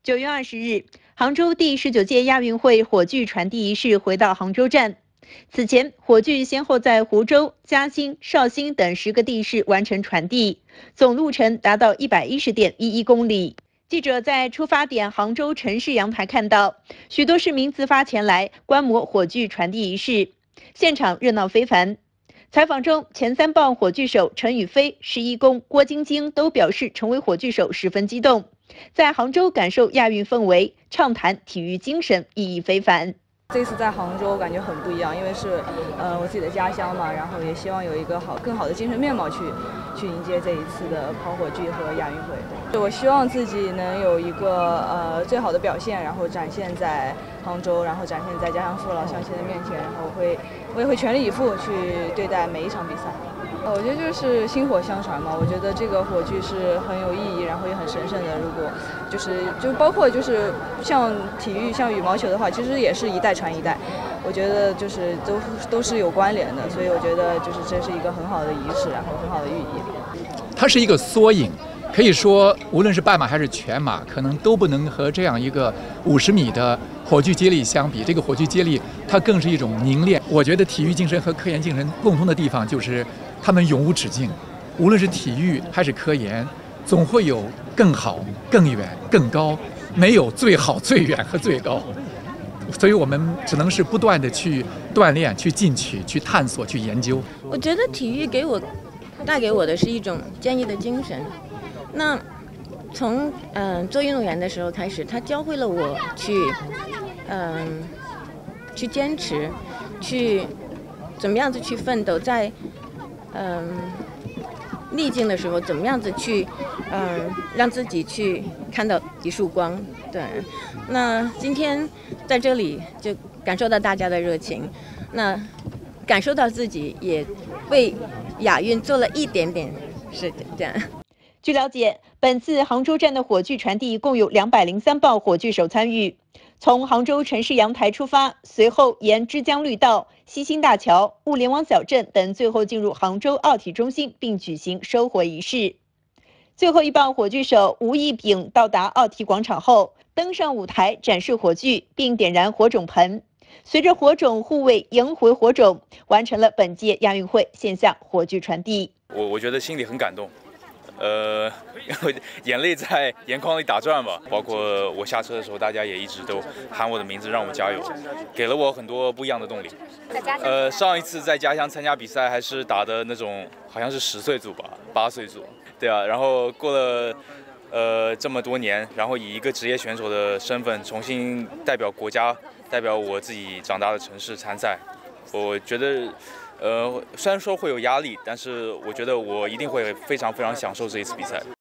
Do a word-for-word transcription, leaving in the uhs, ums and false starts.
九月二十日，杭州第十九届亚运会火炬传递仪式回到杭州站。此前，火炬先后在湖州、嘉兴、绍兴等十个地市完成传递，总路程达到一百一十点一一公里。记者在出发点杭州城市阳台看到，许多市民自发前来观摩火炬传递仪式，现场热闹非凡。采访中，前三棒火炬手陈雨菲、十一宫郭晶晶都表示成为火炬手十分激动，在杭州感受亚运氛围，畅谈体育精神，意义非凡。 这次在杭州感觉很不一样，因为是呃我自己的家乡嘛，然后也希望有一个好更好的精神面貌去去迎接这一次的抛火炬和亚运会。我希望自己能有一个呃最好的表现，然后展现在杭州，然后展现在家乡父老乡亲的面前，然后我会我也会全力以赴去对待每一场比赛。呃，我觉得就是薪火相传嘛。我觉得这个火炬是很有意义，然后也很神圣的。如果就是就包括就是像体育、像羽毛球的话，其实也是一代传一代。我觉得就是都都是有关联的，所以我觉得就是这是一个很好的仪式，然后很好的寓意。 它是一个缩影，可以说无论是半马还是全马，可能都不能和这样一个五十米的火炬接力相比。这个火炬接力它更是一种凝练。我觉得体育精神和科研精神共通的地方就是他们永无止境，无论是体育还是科研，总会有更好、更远、更高，没有最好、最远和最高。所以我们只能是不断的去锻炼、去进取、去探索、去研究。 我觉得体育给我带给我的是一种坚毅的精神。那从嗯、呃、做运动员的时候开始，他教会了我去嗯、呃、去坚持，去怎么样子去奋斗，在嗯、呃、逆境的时候怎么样子去嗯、呃、让自己去看到一束光。对，那今天在这里就感受到大家的热情，那感受到自己也为亚运做了一点点事，这样。 据了解，本次杭州站的火炬传递共有两百零三棒火炬手参与，从杭州城市阳台出发，随后沿枝江绿道、西兴大桥、物联网小镇等，最后进入杭州奥体中心，并举行收火仪式。最后一棒火炬手吴义炳到达奥体广场后，登上舞台展示火炬，并点燃火种盆。随着火种护卫迎回火种，完成了本届亚运会现象火炬传递。 我我觉得心里很感动。呃，眼泪在眼眶里打转吧。包括我下车的时候，大家也一直都喊我的名字，让我加油，给了我很多不一样的动力。呃，上一次在家乡参加比赛，还是打的那种，好像是十岁组吧，八岁组。对啊，然后过了呃这么多年，然后以一个职业选手的身份，重新代表国家，代表我自己长大的城市参赛，我觉得。呃，虽然说会有压力，但是我觉得我一定会非常非常享受这一次比赛。